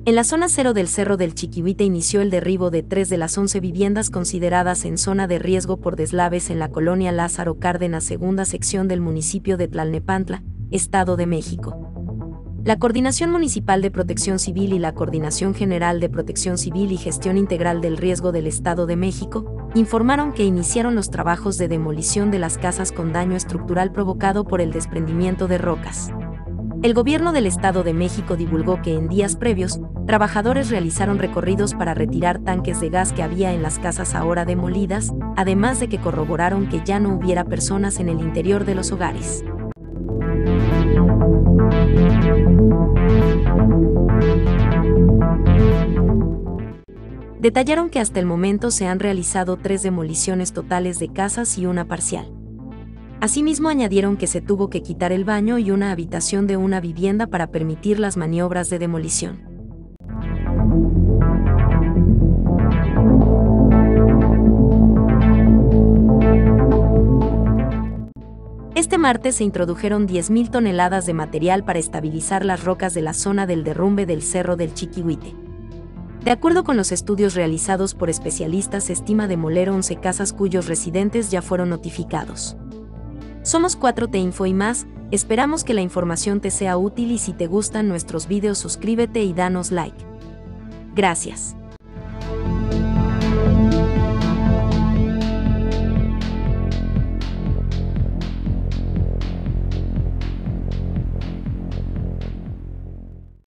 En la zona cero del Cerro del Chiquihuite inició el derribo de 3 de las 11 viviendas consideradas en zona de riesgo por deslaves en la colonia Lázaro Cárdenas, segunda sección del municipio de Tlalnepantla, Estado de México. La Coordinación Municipal de Protección Civil y la Coordinación General de Protección Civil y Gestión Integral del Riesgo del Estado de México informaron que iniciaron los trabajos de demolición de las casas con daño estructural provocado por el desprendimiento de rocas. El gobierno del Estado de México divulgó que en días previos, trabajadores realizaron recorridos para retirar tanques de gas que había en las casas ahora demolidas, además de que corroboraron que ya no hubiera personas en el interior de los hogares. Detallaron que hasta el momento se han realizado 3 demoliciones totales de casas y una parcial. Asimismo añadieron que se tuvo que quitar el baño y una habitación de una vivienda para permitir las maniobras de demolición. Este martes se introdujeron 10.000 toneladas de material para estabilizar las rocas de la zona del derrumbe del Cerro del Chiquihuite. De acuerdo con los estudios realizados por especialistas, se estima demoler 11 casas cuyos residentes ya fueron notificados. Somos 4T Info y más, esperamos que la información te sea útil y si te gustan nuestros videos suscríbete y danos like. Gracias.